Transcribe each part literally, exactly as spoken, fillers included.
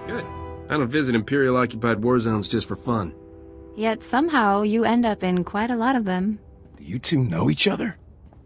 Good. I don't visit Imperial-occupied war zones just for fun. Yet somehow you end up in quite a lot of them. Do you two know each other?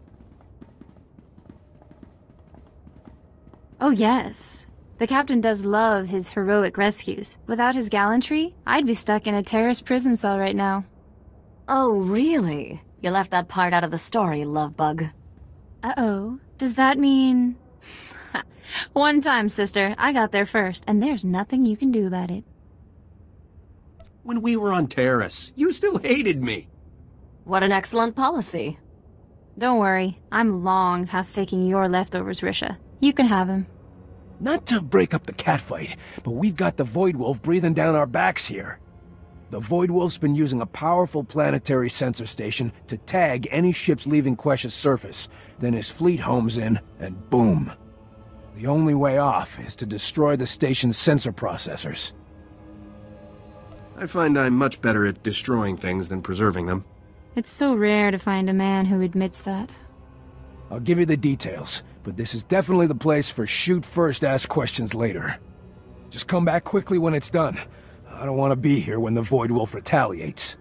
Oh yes. The captain does love his heroic rescues. Without his gallantry, I'd be stuck in a terrorist prison cell right now. Oh, really? You left that part out of the story, Lovebug. Uh-oh. Does that mean... One time, sister. I got there first, and there's nothing you can do about it. When we were on Terrace, you still hated me. What an excellent policy. Don't worry. I'm long past taking your leftovers, Risha. You can have him. Not to break up the catfight, but we've got the Void Wolf breathing down our backs here. The Void Wolf's been using a powerful planetary sensor station to tag any ships leaving Quesh's surface. Then his fleet homes in, and boom. The only way off is to destroy the station's sensor processors. I find I'm much better at destroying things than preserving them. It's so rare to find a man who admits that. I'll give you the details, but this is definitely the place for shoot first, ask questions later. Just come back quickly when it's done. I don't want to be here when the Void Wolf retaliates.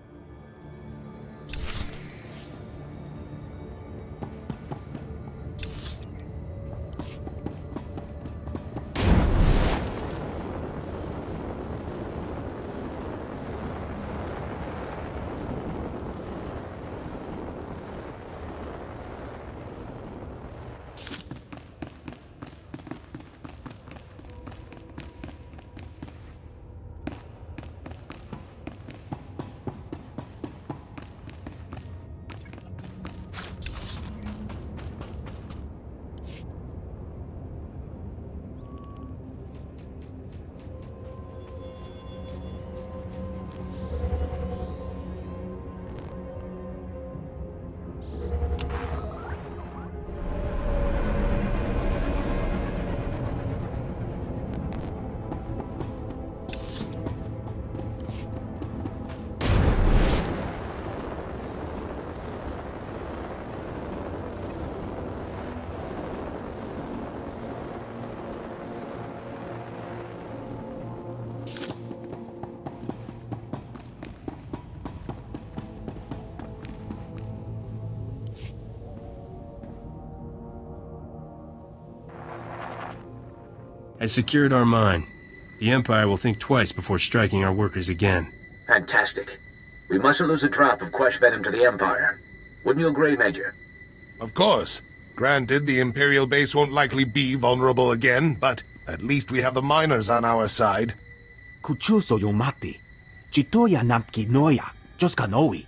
I secured our mine. The Empire will think twice before striking our workers again. Fantastic. We mustn't lose a drop of Quesh venom to the Empire. Wouldn't you agree, Major? Of course. Granted, the Imperial base won't likely be vulnerable again, but at least we have the miners on our side. Kuchuso yomati. Chitoya nampki noya. Joska noi.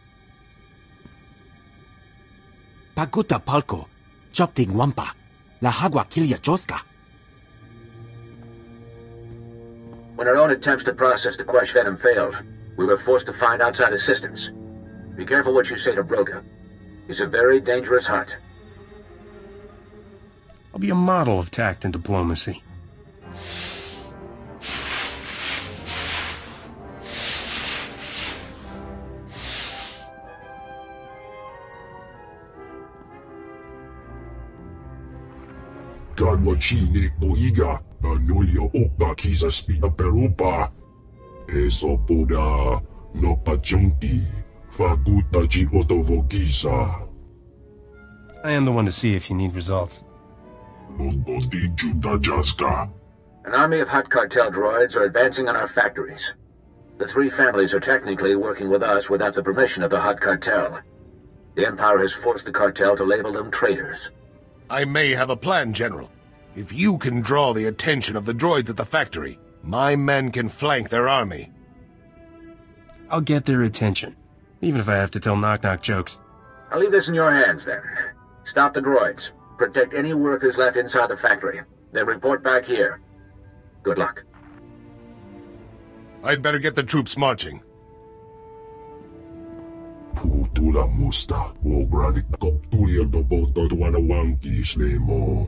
Paguta palko. Chopting wampa. La hagua kilya joska. When our own attempts to process the Quesh venom failed, we were forced to find outside assistance. Be careful what you say to Broga. He's a very dangerous Hutt. I'll be a model of tact and diplomacy. Gadwachine oiga, anulia okba kisa spina perupa. Eso poda no pachunti, faguta ji otovogisa. I am the one to see if you need results. Lododi juda jaska. An army of Hutt cartel droids are advancing on our factories. The three families are technically working with us without the permission of the Hutt cartel. The Empire has forced the cartel to label them traitors. I may have a plan, General. If you can draw the attention of the droids at the factory, my men can flank their army. I'll get their attention, even if I have to tell knock-knock jokes. I'll leave this in your hands, then. Stop the droids. Protect any workers left inside the factory. Then report back here. Good luck. I'd better get the troops marching. Putula musta, o granit koptulia do boto tuana wanki slemo.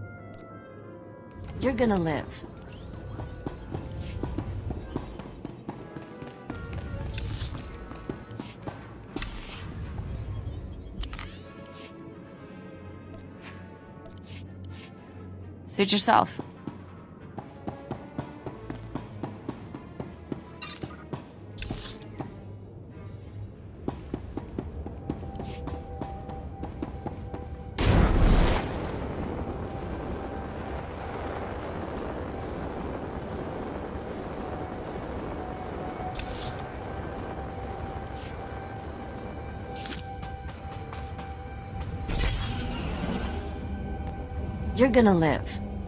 You're gonna live. Suit yourself. You're gonna live.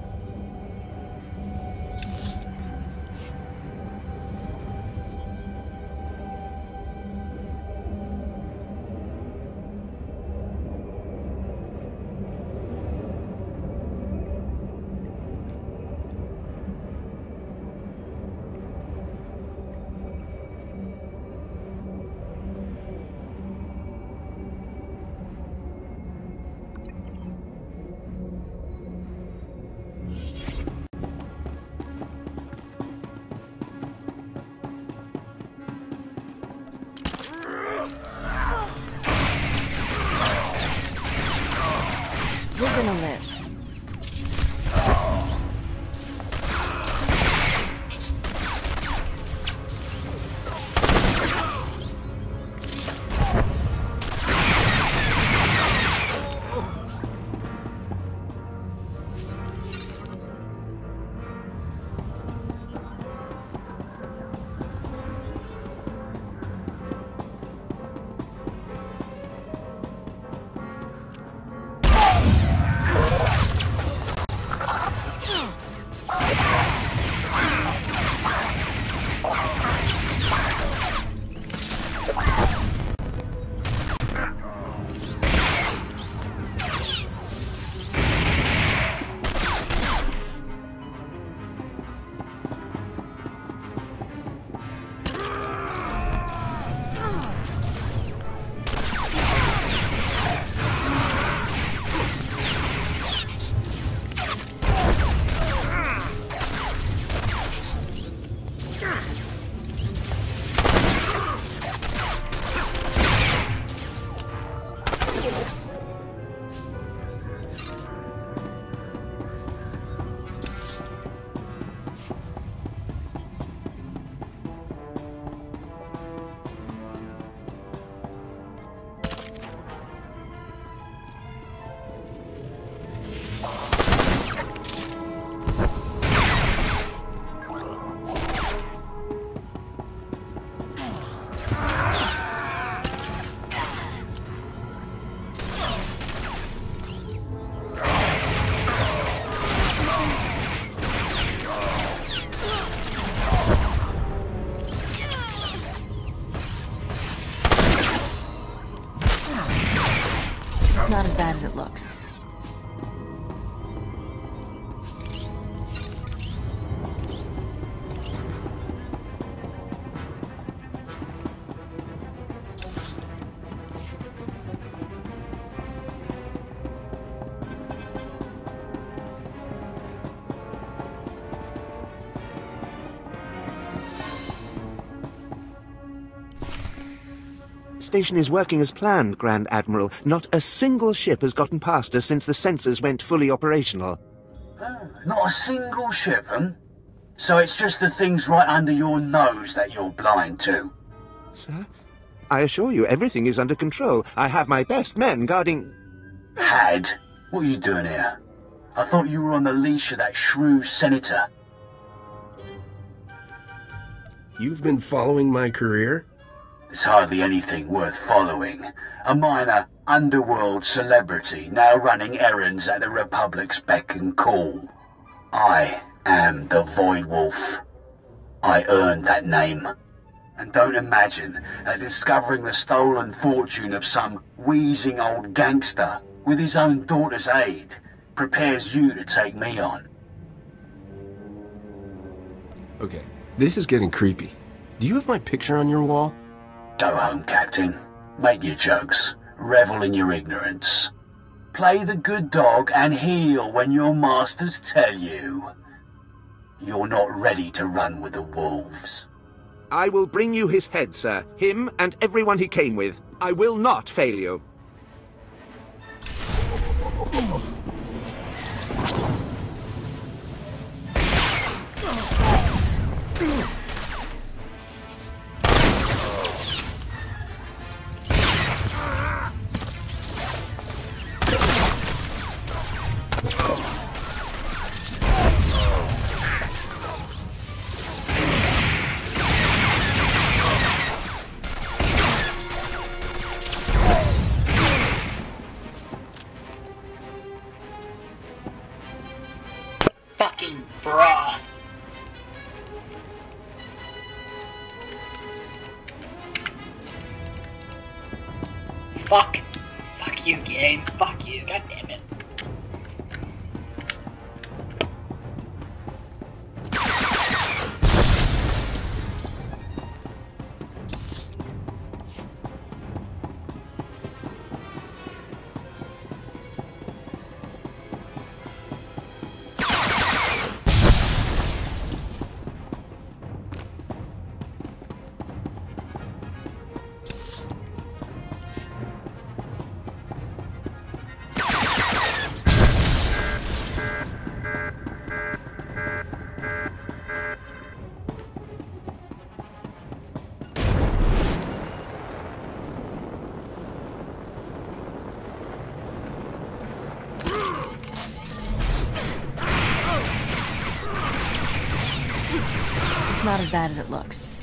You're gonna live. It's not as bad as it looks. Station is working as planned, Grand Admiral. Not a single ship has gotten past us since the sensors went fully operational. Oh, not a single ship, hmm? So it's just the things right under your nose that you're blind to? Sir? I assure you, everything is under control. I have my best men guarding... Had? What are you doing here? I thought you were on the leash of that shrew senator. You've been following my career? It's hardly anything worth following. A minor underworld celebrity now running errands at the Republic's beck and call. I am the Void Wolf. I earned that name. And don't imagine that discovering the stolen fortune of some wheezing old gangster with his own daughter's aid prepares you to take me on. Okay, this is getting creepy. Do you have my picture on your wall? Go home, Captain. Make your jokes. Revel in your ignorance. Play the good dog and heel when your masters tell you. You're not ready to run with the wolves. I will bring you his head, sir. Him and everyone he came with. I will not fail you. Fuck. Fuck you, game. Fuck you. God damn it. It's not as bad as it looks.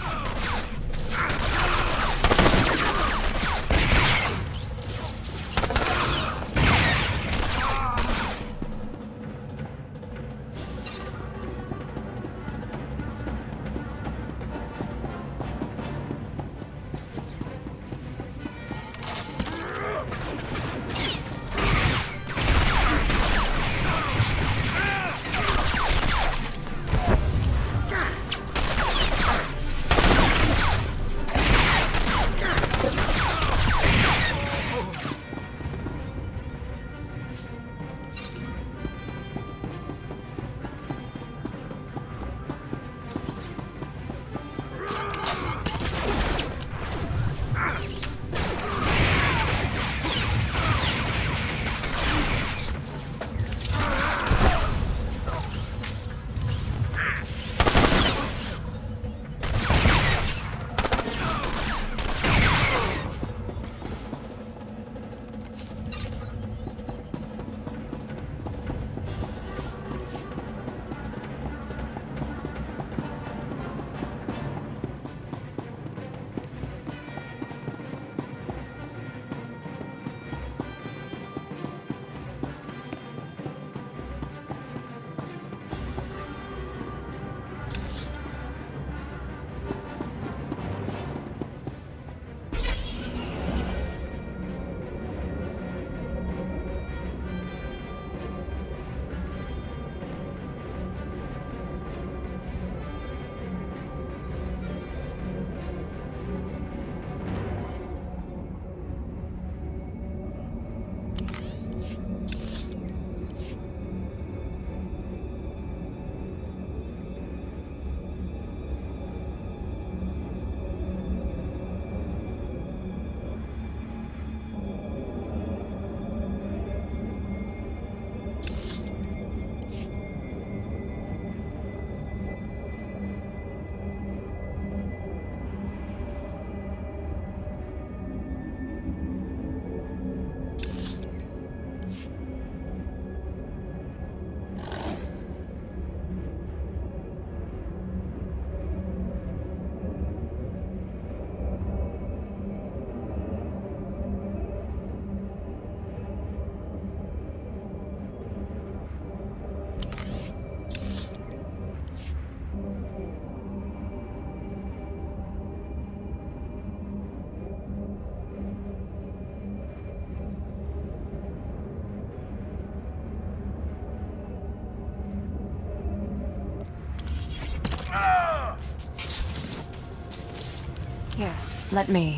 Here, let me.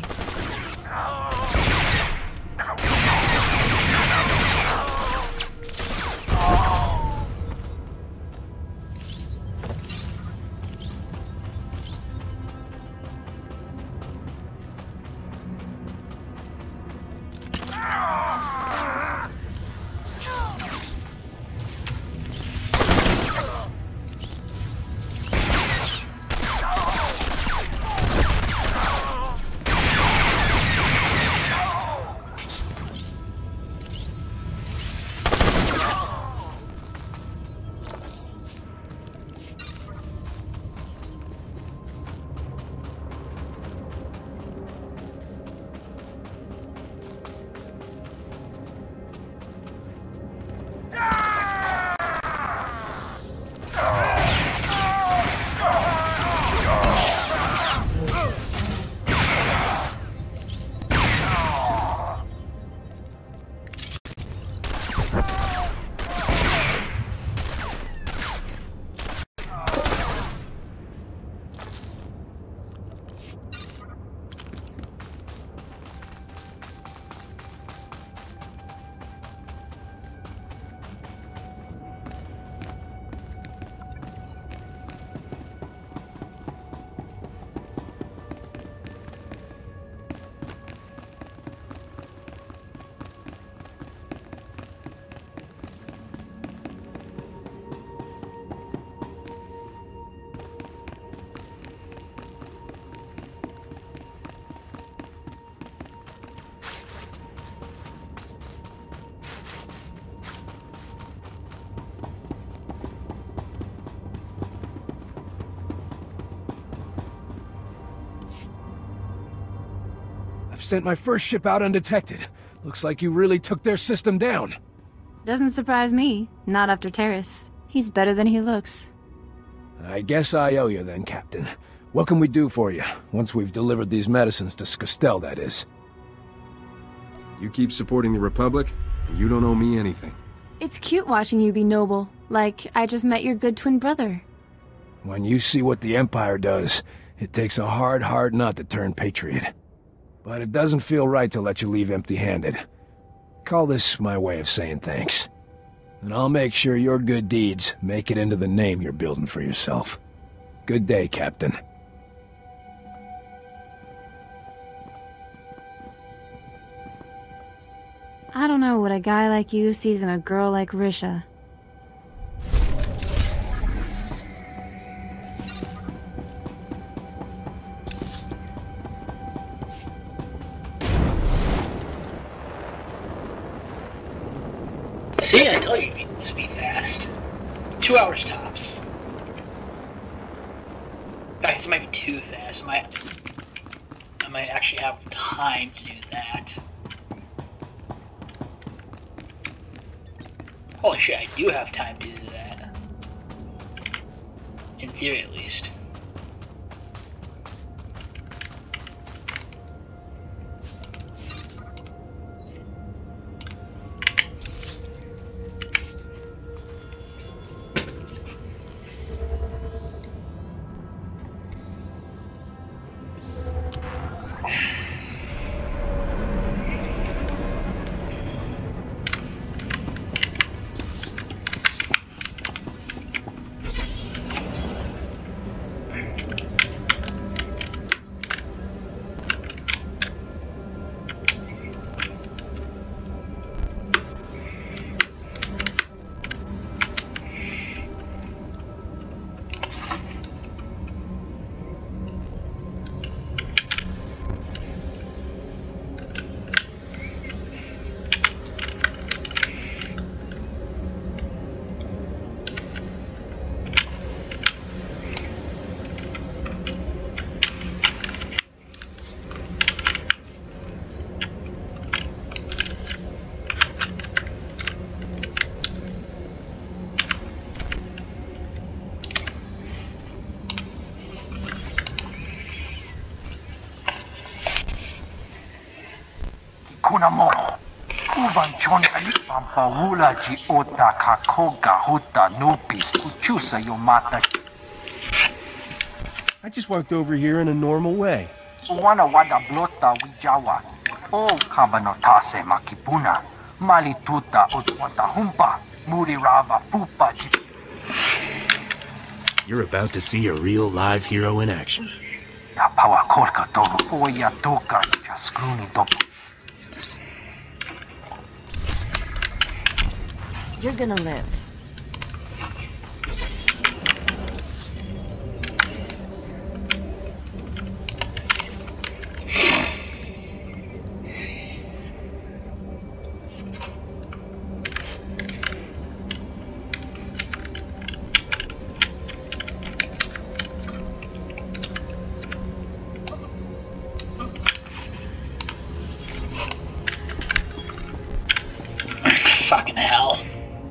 sent my first ship out undetected. Looks like you really took their system down. Doesn't surprise me. Not after Terrace. He's better than he looks. I guess I owe you then, Captain. What can we do for you, once we've delivered these medicines to Skostel, that is? You keep supporting the Republic, and you don't owe me anything. It's cute watching you be noble, like I just met your good twin brother. When you see what the Empire does, it takes a hard, hard nut to turn patriot. But it doesn't feel right to let you leave empty-handed. Call this my way of saying thanks. And I'll make sure your good deeds make it into the name you're building for yourself. Good day, Captain. I don't know what a guy like you sees in a girl like Risha. See, I told you this would be fast. Two hours tops. In fact, this might be too fast. I might, I might actually have time to do that. Holy shit, I do have time to do that. In theory, at least. Kuna mo, uban chon alipam paula ji ota kakoga huta nupis kuchusa yomata. I just walked over here in a normal way. Uwana wada blota wijawa. O kabanotase makipuna. Malituta utwanta humpa. Murirava fupa ji. You're about to see a real live hero in action. Ya pawa korka togo poya toka jaskruni topo. You're gonna live. Fucking hell.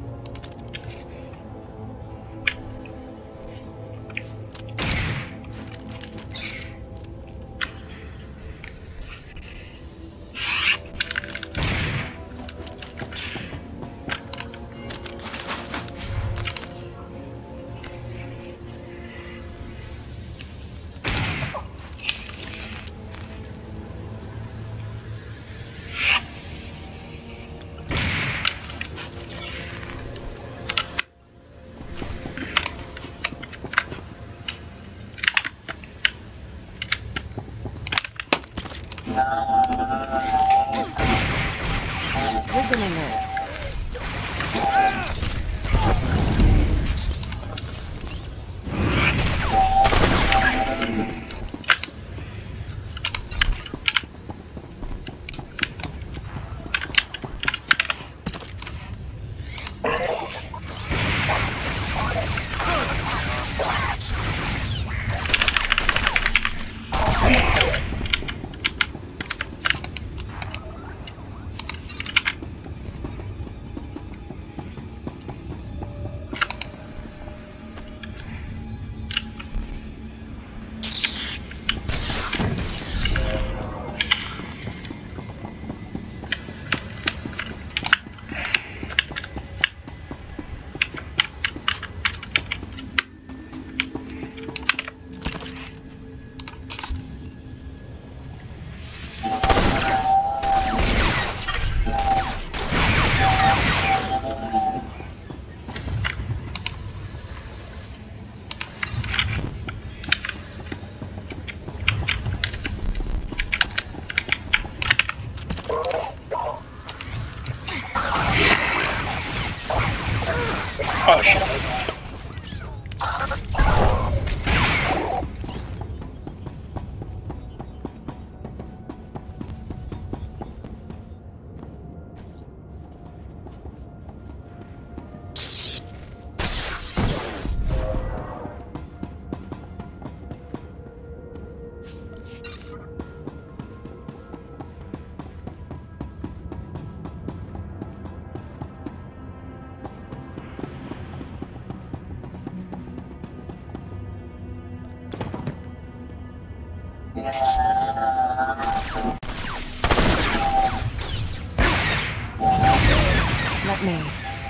You're gonna live. Oh shit, that was mine. Let me.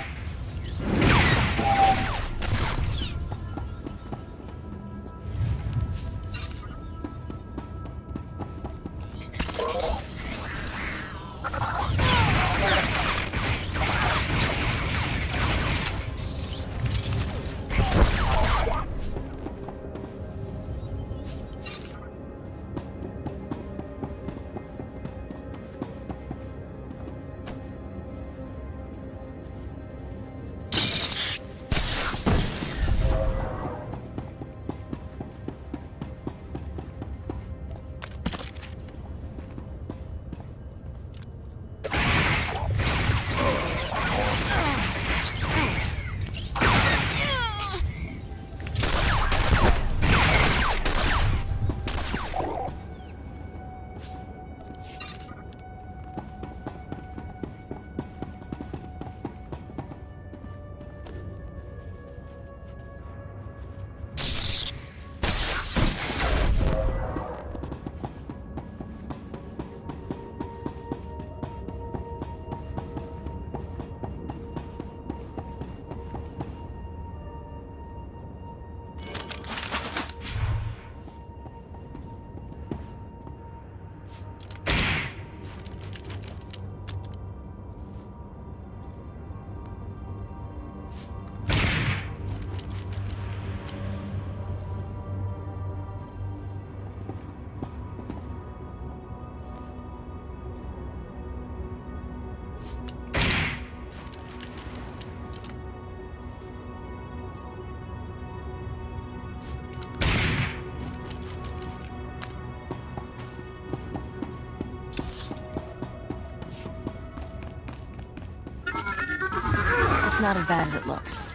It's not as bad as it looks.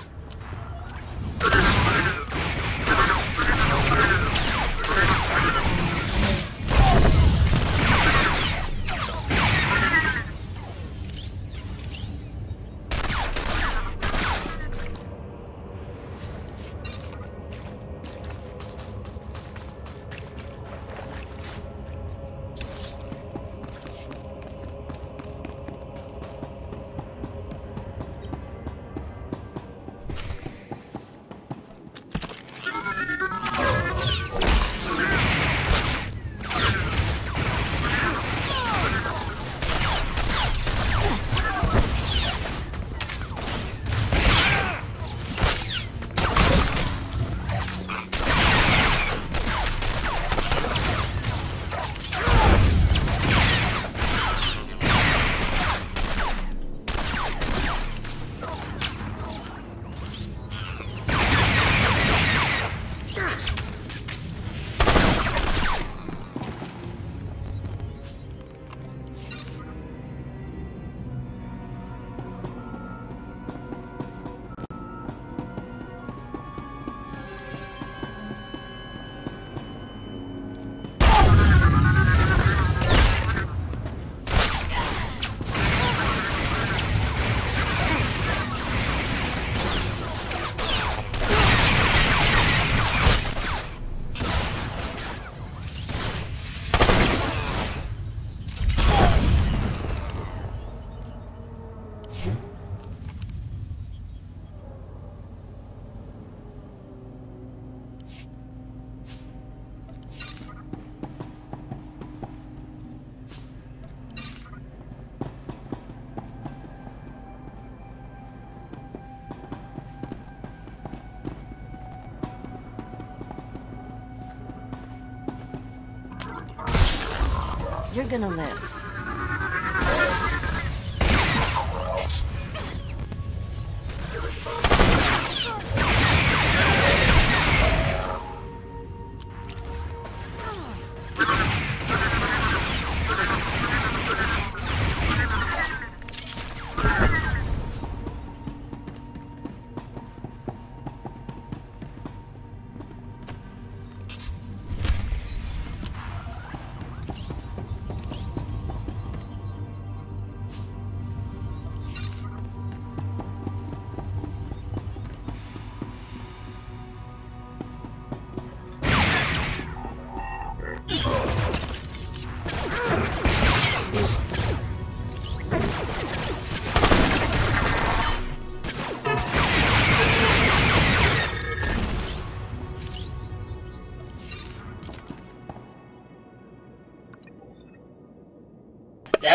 You're gonna live.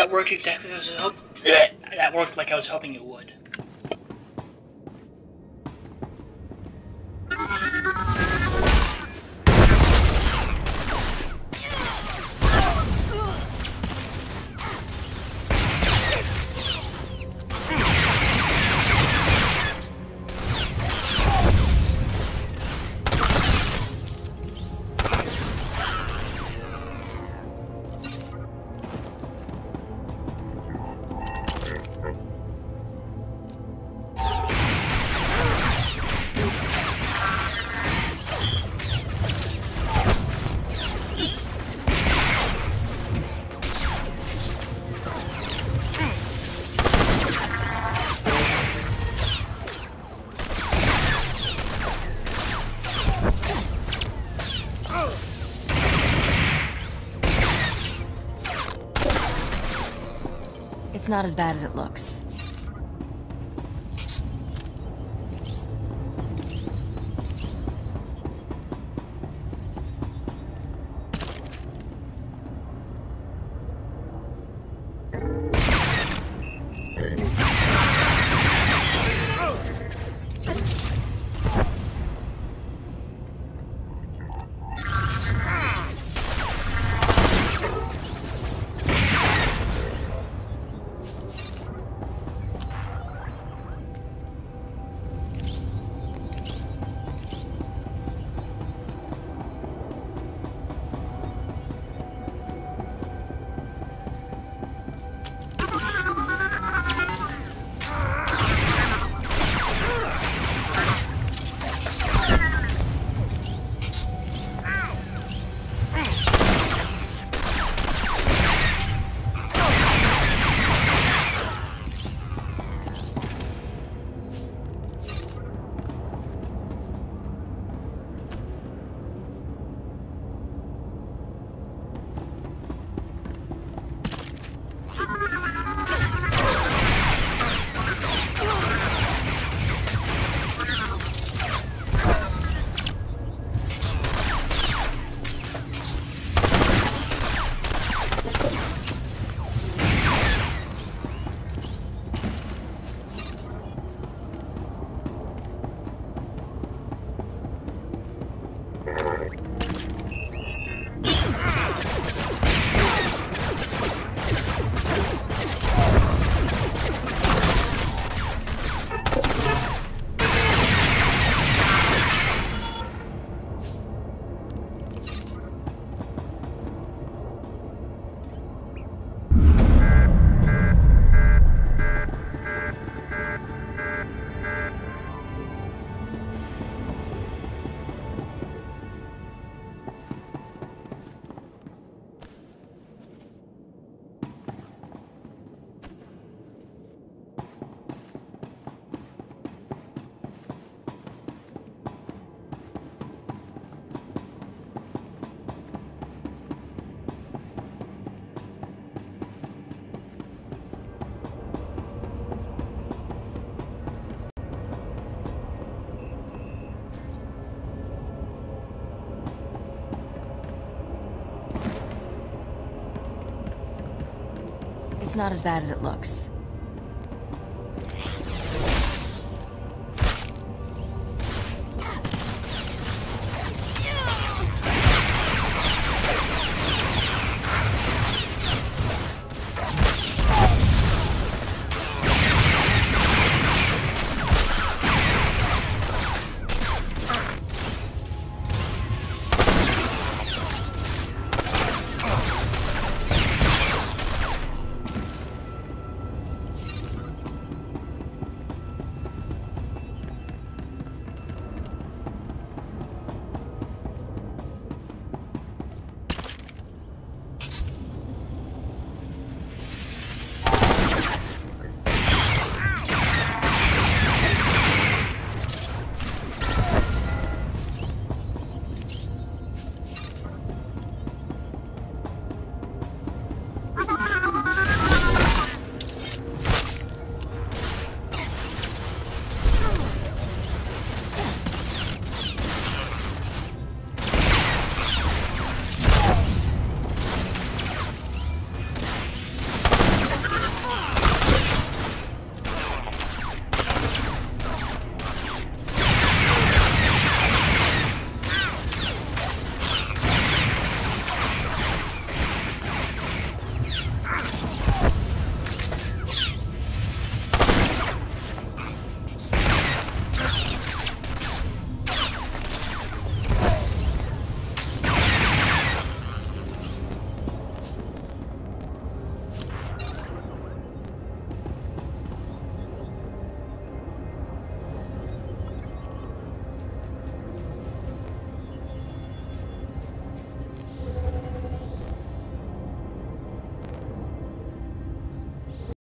That worked exactly as I was hoping. That worked like I was hoping it would. It's not as bad as it looks. It's not as bad as it looks.